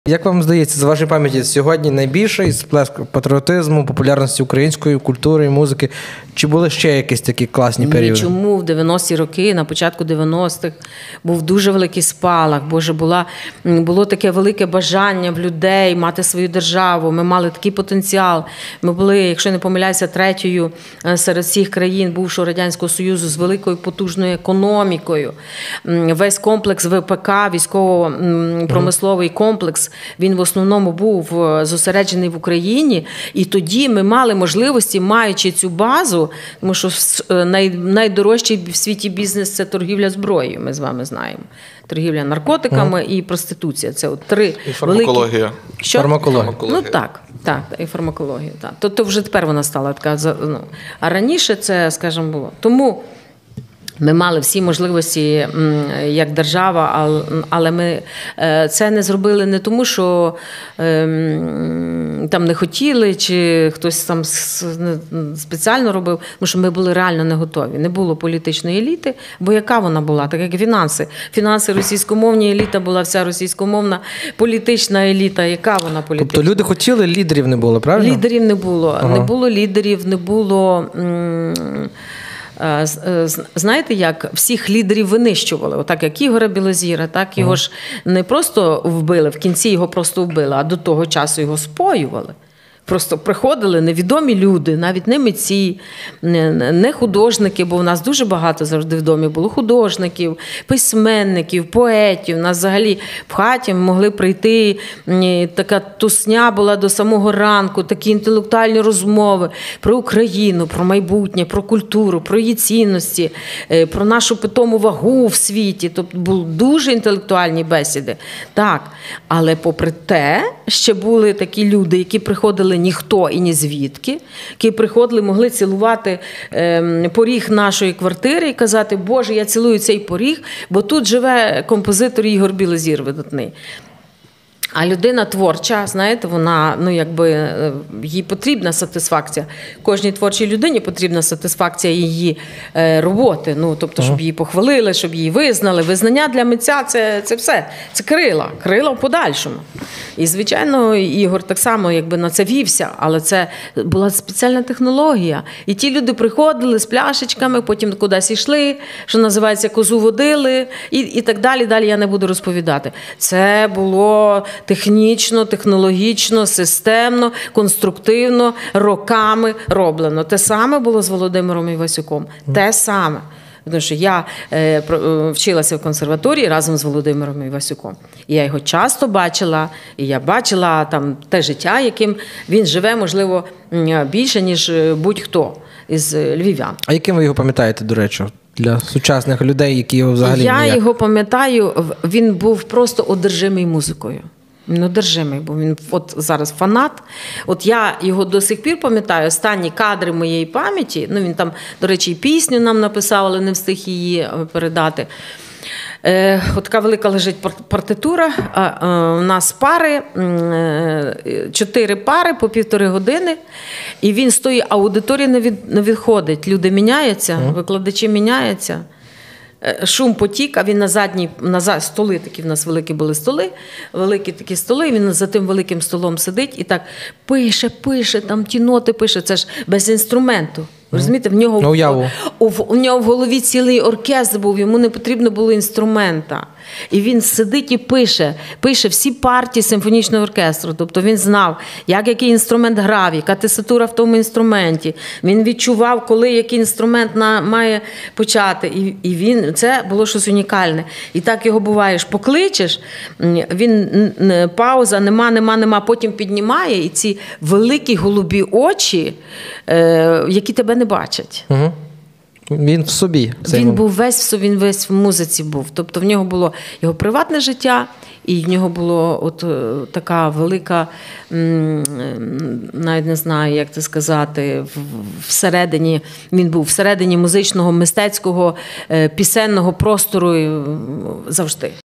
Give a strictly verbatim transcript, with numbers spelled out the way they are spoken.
Як вам здається, з вашої пам'яті, сьогодні найбільший сплеск патріотизму, популярності української культури і музики? Чи були ще якісь такі класні періоди? Ні, чому в дев'яності роки, на початку дев'яностих, був дуже великий спалах. Боже, була, було таке велике бажання в людей мати свою державу. Ми мали такий потенціал. Ми були, якщо не помиляюся, третьою серед всіх країн бувшого Радянського Союзу з великою потужною економікою. Весь комплекс ве пе ка, військово-промисловий комплекс, він в основному був зосереджений в Україні, і тоді ми мали можливості, маючи цю базу, тому що най, найдорожчий в світі бізнес – це торгівля зброєю, ми з вами знаємо. Торгівля наркотиками mm. і проституція. Це от три і фармакологія. Великі... Що? Фармакологія. Ну так, так, і фармакологія. Так. Тобто вже тепер вона стала така, ну, а раніше це, скажімо, було. Тому ми мали всі можливості як держава, але ми це не зробили не тому, що там не хотіли, чи хтось там спеціально робив, тому що ми були реально не готові. Не було політичної еліти, бо яка вона була? Так як фінанси. Фінанси російськомовні, еліта була вся російськомовна, політична еліта, яка вона політична? Тобто люди хотіли, лідерів не було, правильно? Лідерів не було. Ага. Не було лідерів, не було... Знаєте, як всіх лідерів винищували, отак як Ігоря Білозіра, так його ж не просто вбили, в кінці його просто вбили, а до того часу його споювали. Просто приходили невідомі люди, навіть не митці, не художники, бо у нас дуже багато завжди в домі було художників, письменників, поетів. У нас взагалі в хаті могли прийти, така тусня була до самого ранку, такі інтелектуальні розмови про Україну, про майбутнє, про культуру, про її цінності, про нашу питому вагу в світі. Тобто були дуже інтелектуальні бесіди. Так, але попри те, ще були такі люди, які приходили ніхто і ні звідки, які приходили, могли цілувати е, поріг нашої квартири і казати: «Боже, я цілую цей поріг, бо тут живе композитор Ігор Білозір видатний». А людина творча, знаєте, вона, ну, якби, їй потрібна сатисфакція. Кожній творчій людині потрібна сатисфакція її е, роботи. Ну, тобто, щоб її похвалили, щоб її визнали. Визнання для митця – це, це все. Це крила. Крила в подальшому. І, звичайно, Ігор так само, якби, на це вівся, але це була спеціальна технологія. І ті люди приходили з пляшечками, потім кудись йшли, що називається, козу водили, і, і так далі. Далі я не буду розповідати. Це було технічно, технологічно, системно, конструктивно, роками роблено. Те саме було з Володимиром Івасюком. Те саме. Тому що я е, вчилася в консерваторії разом з Володимиром Івасюком. І я його часто бачила, і я бачила там те життя, яким він живе, можливо, більше, ніж будь-хто із львів'ян. А яким ви його пам'ятаєте, до речі, для сучасних людей, які його взагалі... Я ніяк... його пам'ятаю, він був просто одержимий музикою. Він одержимий, бо він от зараз фанат. От я його до сих пір пам'ятаю, останні кадри моєї пам'яті, ну він там, до речі, і пісню нам написав, але не встиг її передати. Е, от така велика лежить партитура, а, а, у нас пари, е, чотири пари по півтори години, і він з тої аудиторії не, від, не відходить. Люди міняються, mm. викладачі міняються. Шум потік, а він на задній, на задні, столи такі в нас великі були столи, великі такі столи, він за тим великим столом сидить і так пише, пише, там ті ноти пише, це ж без інструменту. Розумієте, в нього, ну, у, у нього в голові цілий оркестр був, йому не потрібно було інструмента. І він сидить і пише, пише всі партії симфонічного оркестру. Тобто він знав, як який інструмент грав, яка теситура в тому інструменті. Він відчував, коли який інструмент на, має почати. І, і він, це було щось унікальне. І так його буваєш, покличеш, він пауза, нема, нема, нема, потім піднімає, і ці великі голубі очі, е, які тебе не бачать. Угу. Він в собі. Він був весь в собі, він весь в музиці був. Тобто в нього було його приватне життя, і в нього було от така велика, навіть не знаю, як це сказати, всередині, він був всередині музичного, мистецького, пісенного простору завжди.